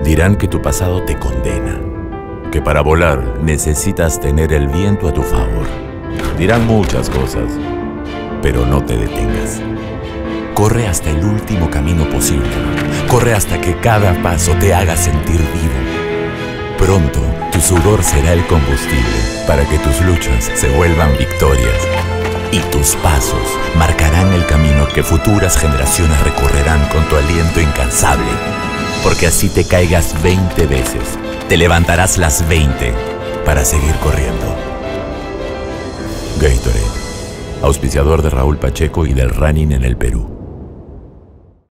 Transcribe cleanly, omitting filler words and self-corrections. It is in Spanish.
Dirán que tu pasado te condena, que para volar necesitas tener el viento a tu favor. Dirán muchas cosas, pero no te detengas. Corre hasta el último camino posible. Corre hasta que cada paso te haga sentir vivo. Pronto, tu sudor será el combustible para que tus luchas se vuelvan victorias. Y tus pasos marcarán el camino que futuras generaciones recorrerán con tu aliento incansable. Porque así te caigas 20 veces, te levantarás las 20 para seguir corriendo. Gatorade, auspiciador de Raúl Pacheco y del running en el Perú.